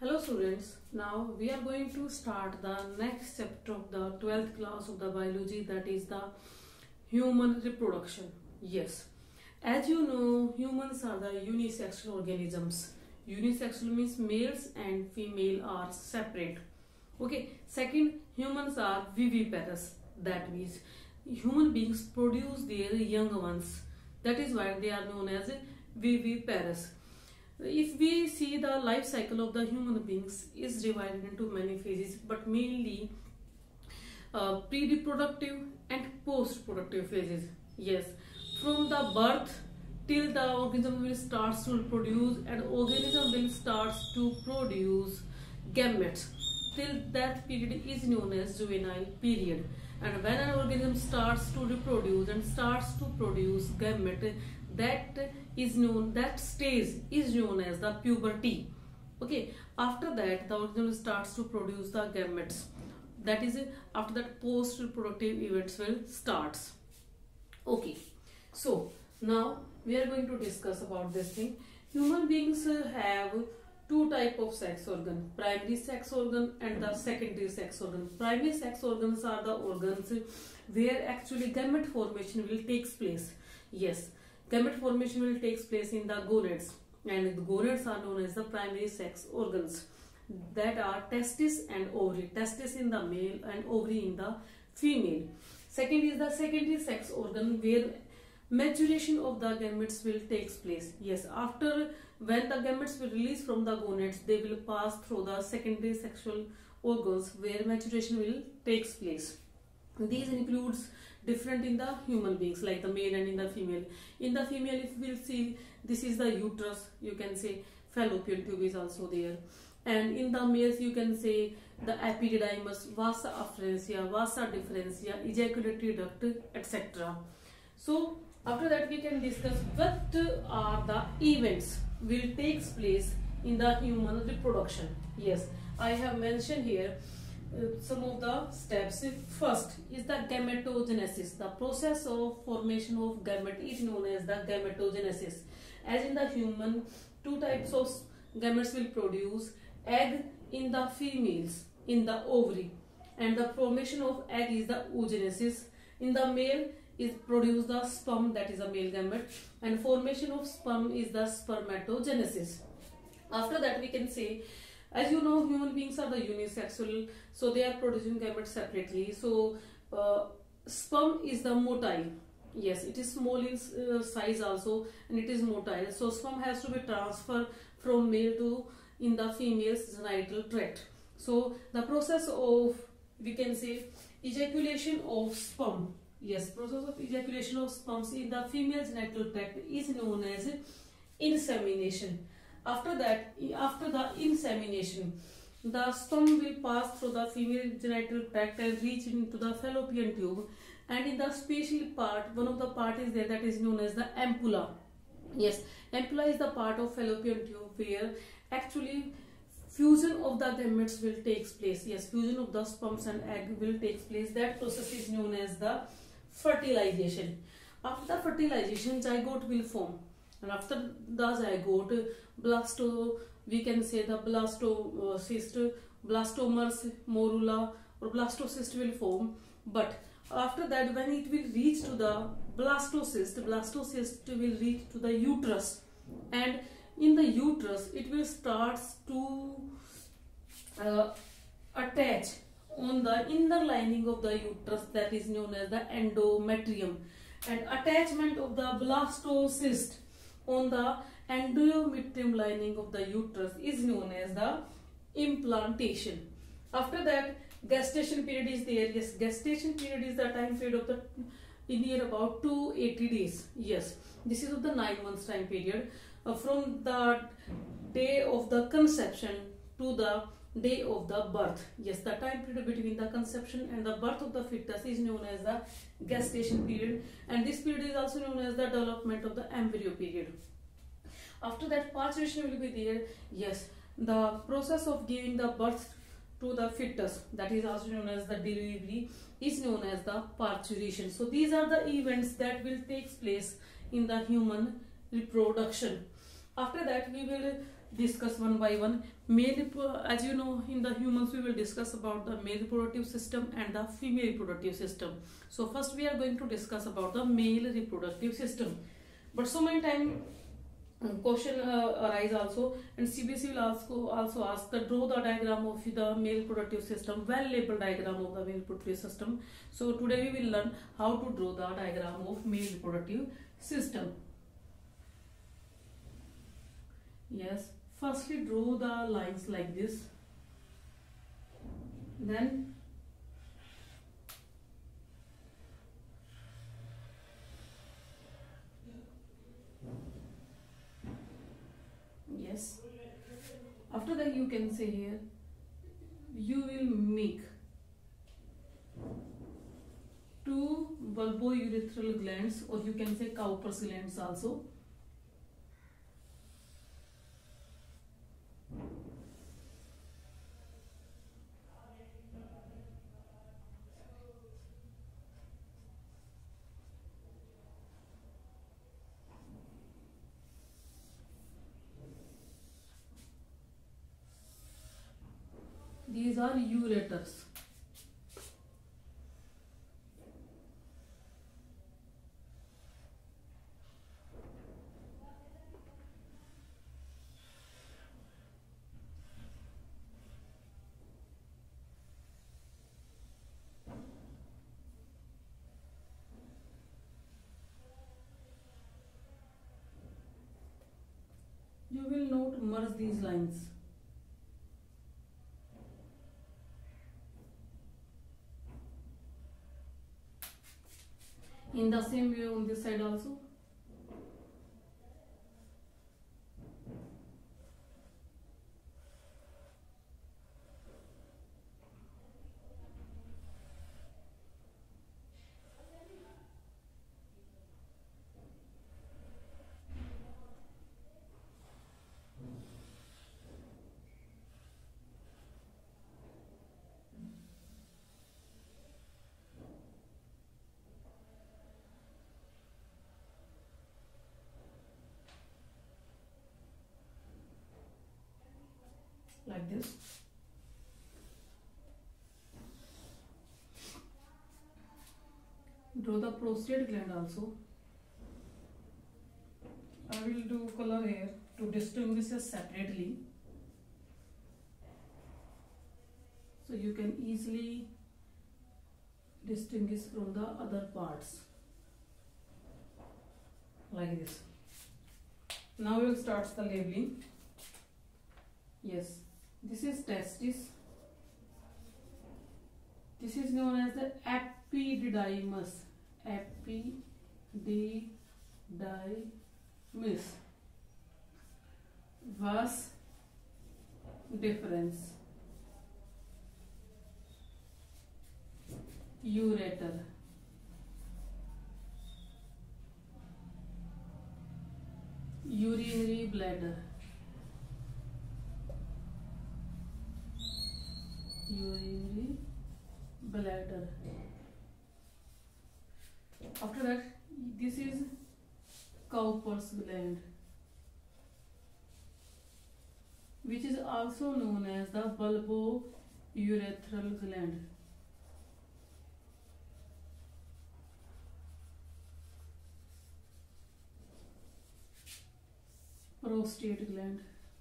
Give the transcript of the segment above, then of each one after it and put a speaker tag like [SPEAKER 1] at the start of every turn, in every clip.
[SPEAKER 1] Hello students, now we are going to start the next chapter of the 12th class of the biology, that is the human reproduction. Yes, as you know, humans are the unisexual organisms. Unisexual means males and female are separate. Okay, second, humans are viviparous. That means human beings produce their young ones. That is why they are known as viviparous. If we see the life cycle of the human beings is divided into many phases, but mainly pre-reproductive and post-productive phases. Yes, from the birth till the organism will start to produce, and organism will start to produce gametes. Till that period is known as juvenile period. And when an organism starts to reproduce and starts to produce gamete, that stage is known as the puberty. Okay, after that the organism starts to produce the gametes. That is, after that post reproductive events will starts. Okay, so now we are going to discuss about this thing. Human beings have two type of sex organ: primary sex organ and the secondary sex organ. Primary sex organs are the organs where actually gamete formation will takes place. Yes, gamete formation will takes place in the gonads, and the gonads are known as the primary sex organs. That are testis and ovary. Testis in the male and ovary in the female. Second is the secondary sex organ, where maturation of the gametes will takes place. Yes, after when the gametes will release from the gonads, they will pass through the secondary sexual organs where maturation will takes place. These includes different in the human beings, like the male and in the female. In the female, if we will see, this is the uterus, you can say fallopian tube is also there. And in the males, you can say the epididymis, vasa afferentia, vasa differentia, ejaculatory duct, etc. So after that we can discuss what are the events will takes place in the human reproduction. Yes, I have mentioned here some of the steps. First is the gametogenesis. The process of formation of gamete is known as the gametogenesis. As in the human, two types of gametes will produce: egg in the females in the ovary, and the formation of egg is the oogenesis. In the male is produce the sperm, that is a male gamete, and formation of sperm is the spermatogenesis. After that we can say, as you know, human beings are the unisexual, so they are producing gametes separately. So sperm is the motile. Yes, it is small in size also, and it is motile. So sperm has to be transferred from male to in the female's genital tract. So the process of, we can say, ejaculation of sperm. Yes, process of ejaculation of sperms in the female genital tract is known as insemination. After that, after the insemination, the sperm will pass through the female genital tract and reach into the fallopian tube. And in the special part, one of the part is there, that is known as the ampulla. Yes, ampulla is the part of fallopian tube where actually fusion of the gametes will takes place. Yes, fusion of the sperms and egg will takes place. That process is known as the fertilization. After the fertilization, zygote will form, and after the zygote, we can say the blastocyst, blastomers, morula or blastocyst will form. But after that, when it will reach to the blastocyst will reach to the uterus, and in the uterus it will start to attach on the inner lining of the uterus, that is known as the endometrium. And attachment of the blastocyst on the endometrium lining of the uterus is known as the implantation. After that, gestation period is there. Yes, gestation period is the time period of the near about 280 days. Yes, this is of the 9 months time period from the day of the conception to the day of the birth. Yes, the time period between the conception and the birth of the fetus is known as the gestation period, and this period is also known as the development of the embryo period. After that, parturition will be there. Yes, the process of giving the birth to the fetus, that is also known as the delivery, is known as the parturition. So these are the events that will take place in the human reproduction. After that, we will discuss one by one. As you know, in the humans we will discuss about the male reproductive system and the female reproductive system. So first we are going to discuss about the male reproductive system. But so many time question arise also, and CBSE will also ask the draw the diagram of the male reproductive system, well labeled diagram of the male reproductive system. So today we will learn how to draw the diagram of male reproductive system. Yes, firstly draw the lines like this, then yes, after that you can say here you will make two bulbourethral glands, or you can say Cowper's glands also. These are ureters. You will not merge these lines. In the same way on this side also. Like this. Draw the prostate gland also. I will do color here to distinguish it separately, so you can easily distinguish from the other parts. Like this. Now we will start the labeling. Yes. This is testis. This is known as the epididymis. Epididymis. Vas deferens. Ureter. Urinary bladder. Urinary bladder. After that, this is Cowper's gland, which is also known as the bulbourethral gland. Prostate gland.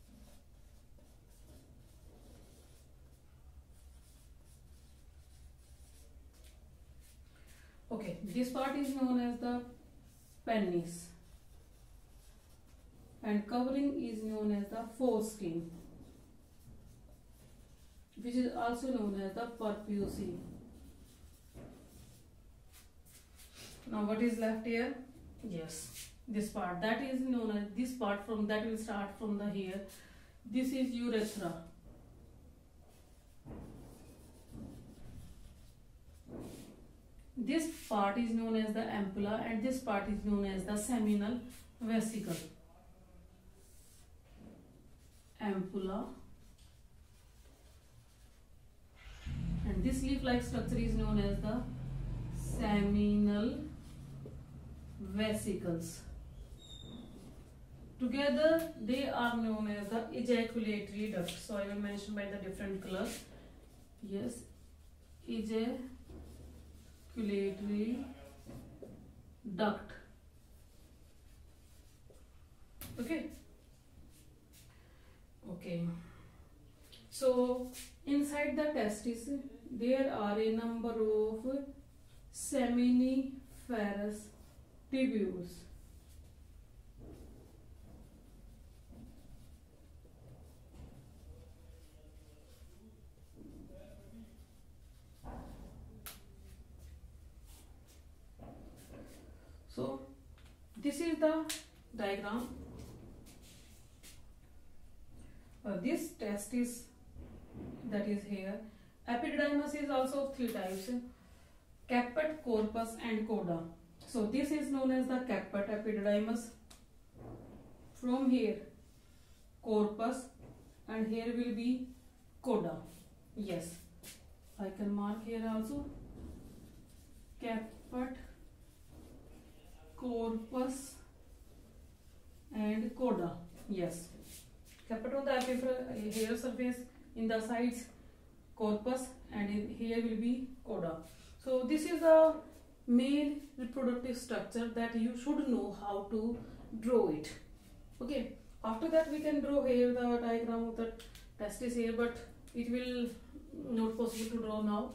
[SPEAKER 1] Okay, this part is known as the penis, and covering is known as the foreskin, which is also known as the perpusy. Now what is left here? Yes, this part, that is known as, this part from that will start from the here. This is urethra. This part is known as the ampulla, and this part is known as the seminal vesicle. Ampulla, and this leaf-like structure is known as the seminal vesicles. Together they are known as the ejaculatory duct. So I will mention by the different colors. Yes, ejaculatory duct. Okay. Okay. So inside the testis there are a number of seminiferous tubules. So this is the diagram. This testis that is here. Epididymis is also of three types: caput, corpus, and coda. So this is known as the caput epididymis. From here, corpus, and here will be coda. Yes, I can mark here also. Caput, corpus, and coda. Yes. Caput on the hair surface, in the sides corpus, and here will be coda. So this is the male reproductive structure that you should know how to draw it. Okay, after that we can draw here the diagram of the testis here, but it will not possible to draw now.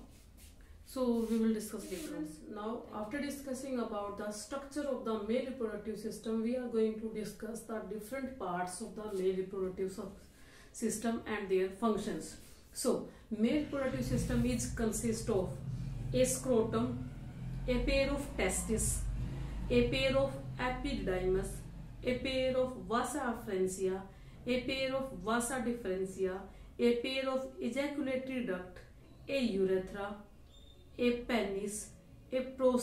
[SPEAKER 1] So we will discuss later on. Now after discussing about the structure of the male reproductive system, we are going to discuss the different parts of the male reproductive system and their functions. So male reproductive system is consist of a scrotum, a pair of testes, a pair of epididymis, a pair of vasa afferentia, a pair of vasa differentia, a pair of ejaculatory duct, a urethra, a penis, a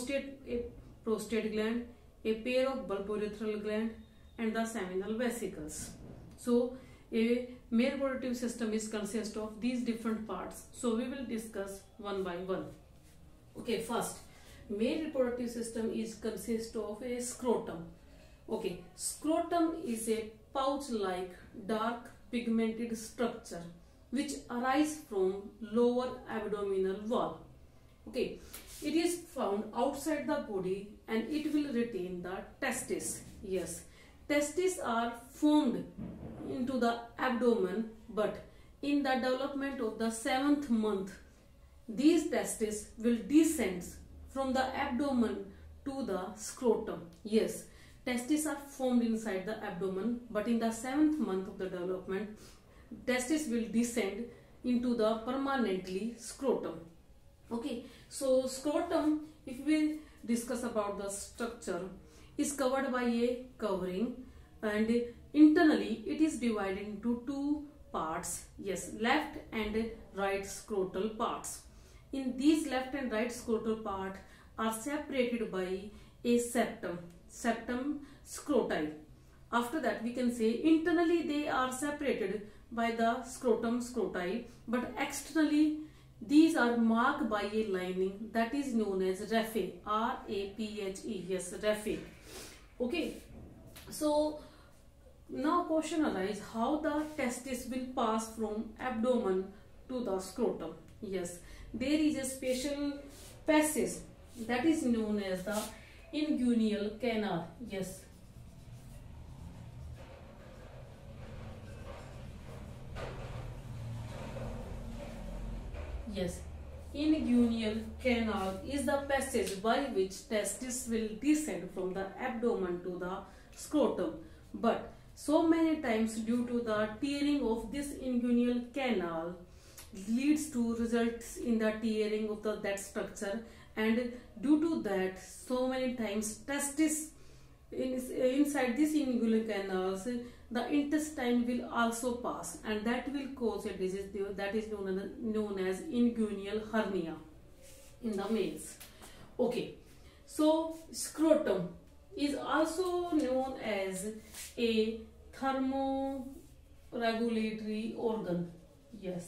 [SPEAKER 1] prostate gland, a pair of bulbourethral gland, and the seminal vesicles. So a male reproductive system is consist of these different parts. So we will discuss one by one. Okay, first, male reproductive system is consist of a scrotum. Okay, scrotum is a pouch-like dark pigmented structure which arises from lower abdominal wall. Okay, it is found outside the body and it will retain the testes. Yes, testes are formed into the abdomen, but in the development of the 7th month, these testes will descend from the abdomen to the scrotum. Yes, testes are formed inside the abdomen, but in the 7th month of the development, testes will descend into the permanently scrotum. Okay, so scrotum, if we discuss about the structure, is covered by a covering, and internally it is divided into two parts. Yes, left and right scrotal parts. In these left and right scrotal part are separated by a septum scroti. After that we can say internally they are separated by the scrotum scroti, but externally these are marked by a lining that is known as raphe. R-A-P-H-E. Yes, raphe. Okay. So now question arises how the testis will pass from abdomen to the scrotum. Yes, there is a special passage that is known as the inguinal canal. Yes. Yes, inguinal canal is the passage by which testis will descend from the abdomen to the scrotum. But so many times due to the tearing of this inguinal canal leads to results in the tearing of that structure, and due to that so many times testis inside this inguinal canals, the intestine will also pass, and that will cause a disease that is known as inguinal hernia in the males. Okay, so scrotum is also known as a thermoregulatory organ. Yes,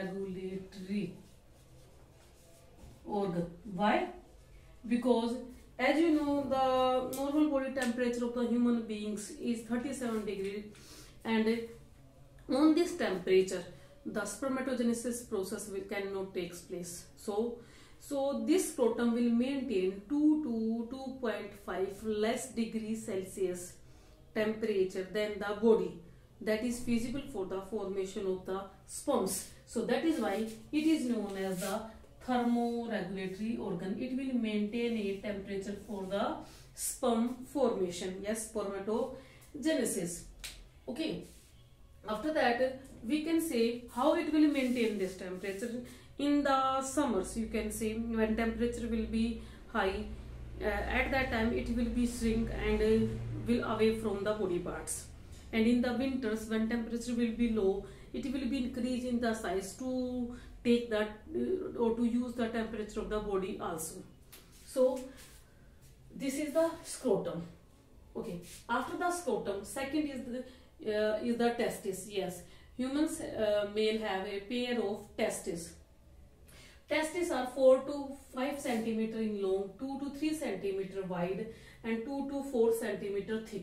[SPEAKER 1] thermoregulatory organ. Why? Because As you know, the normal body temperature of the human beings is 37 degrees, and on this temperature the spermatogenesis process cannot take place. So this scrotum will maintain 2 to 2.5 less degrees Celsius temperature than the body that is feasible for the formation of the sperms. So that is why it is known as the thermoregulatory organ. It will maintain a temperature for the sperm formation, yes, spermatogenesis. Okay, after that we can say how it will maintain this temperature. In the summers, you can say when temperature will be high, at that time it will be shrink and will away from the body parts. And in the winters, when temperature will be low, it will be increase in the size to take that or to use the temperature of the body also. So this is the scrotum. Okay, after the scrotum, second is the testis. Yes, humans male have a pair of testes. Testes are 4 to 5 centimeter in long, 2 to 3 centimeter wide, and 2 to 4 centimeter thick.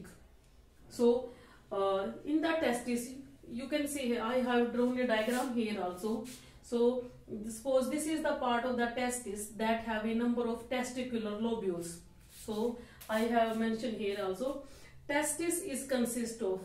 [SPEAKER 1] So in the testis, you can see I have drawn a diagram here also. So suppose this is the part of the testis that have a number of testicular lobules. So I have mentioned here also, testis is consist of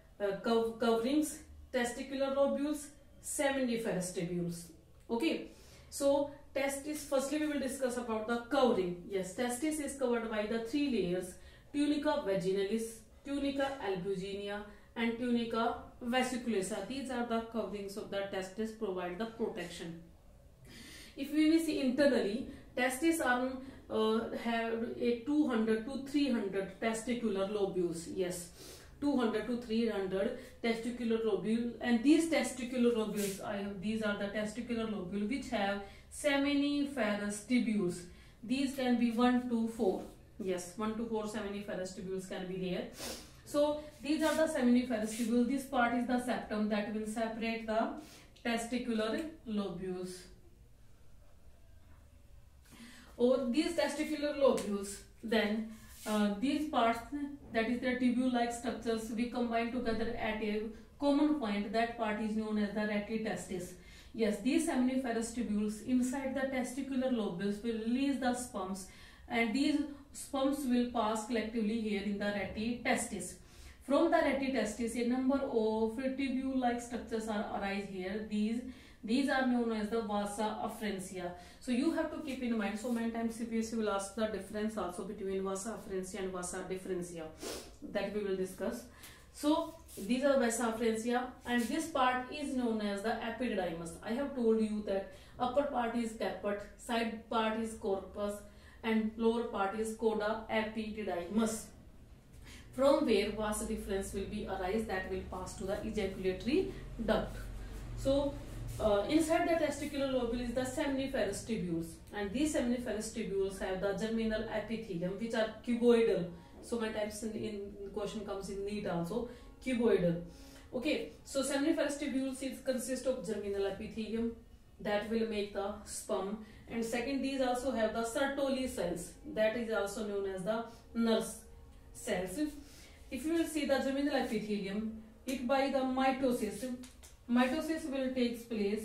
[SPEAKER 1] coverings, testicular lobules, seminiferous tubules. Okay, so testis, firstly we will discuss about the covering. Yes, testis is covered by the 3 layers: tunica vaginalis, tunica albuginea, and tunica vesiculosa. These are the coverings of the testis, provide the protection. If we will see internally, testis are have a 200 to 300 testicular lobules. Yes, 200 to 300 testicular lobules, and these testicular lobules, these are the testicular lobules which have seminiferous tubules. These can be 1 to 4. Yes, 1 to 4 seminiferous tubules can be there. So these are the seminiferous tubules. This part is the septum that will separate the testicular lobules. Or these testicular lobules, then these parts, that is the tubule-like structures, we combine together at a common point. That part is known as the rete testis. Yes, these seminiferous tubules inside the testicular lobules will release the sperms, and these sperms will pass collectively here in the rete testis. From the rete testis, a number of tubule-like structures arise here. These are known as the vasa afferentia. So you have to keep in mind, so many times CPSC will ask the difference also between vasa afferentia and vasa differentia, that we will discuss. So these are vasa afferentia, and this part is known as the epididymis. I have told you that upper part is caput, side part is corpus, and lower part is coda epididymis, from where vasa difference will be arise, that will pass to the ejaculatory duct. So inside the testicular lobule is the seminiferous tubules, and these seminiferous tubules have the germinal epithelium, which are cuboidal. So many times in question comes in NEET also, cuboidal. Okay, so seminiferous tubules consist of germinal epithelium that will make the sperm, and second, these also have the Sertoli cells, that is also known as the nurse cells. If you will see the germinal epithelium, it by the mitosis will take place,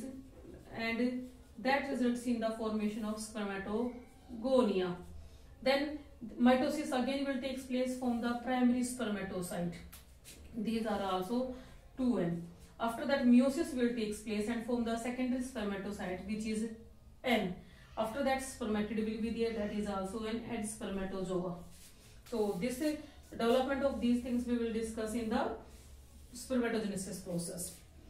[SPEAKER 1] and that results in the formation of spermatogonia. Then mitosis again will take place from the primary spermatocyte. These are also 2N. After that, meiosis will take place and form the secondary spermatocyte, which is N. After that, spermatid will be there, that is also an N spermatozoa. So this development of these things we will discuss in the spermatogenesis process.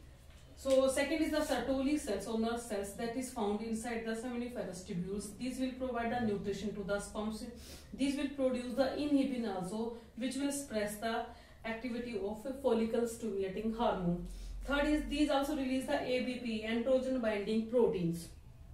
[SPEAKER 1] So second is the Sertoli cells or nurse cells that is found inside the seminiferous tubules. These will provide the nutrition to the sperms. These will produce the inhibin also, which will suppress the activity of a follicle stimulating hormone. Third is these also release the ABP, androgen binding proteins.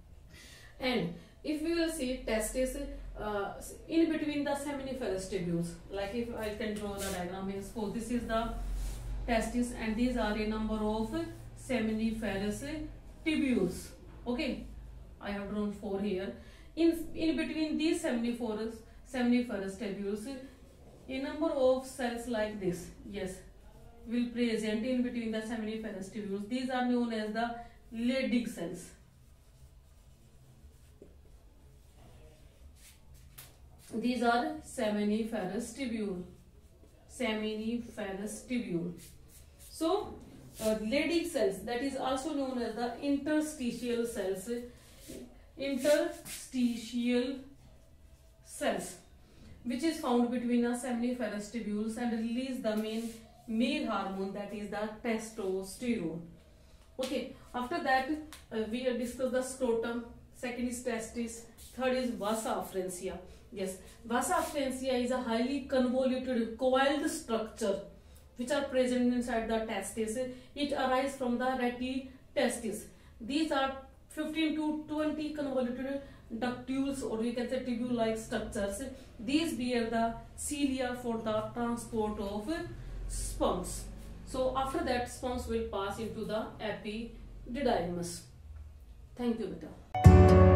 [SPEAKER 1] And if we will see testis in between the seminiferous tubules, like if I can draw the diagram here, suppose this is the testis and these are a number of seminiferous tubules. Okay, I have drawn 4 here. In between these seminiferous tubules. A number of cells like this, yes, will present in between the seminiferous tubules. These are known as the Leydig cells. These are seminiferous tubule. Seminiferous tubule. So, Leydig cells, that is also known as the interstitial cells. Interstitial cells, which is found between the seminiferous tubules and release the main male hormone, that is the testosterone. Okay, after that we have discussed the scrotum, second is testis, third is vasa afferentia. Yes, vasa afferentia is a highly convoluted coiled structure which are present inside the testis. It arises from the rete testis. These are 15 to 20 convoluted ductules, or we can say tubule-like structures. These bear the cilia for the transport of sperms. So after that, sperms will pass into the epididymis. Thank you, beta.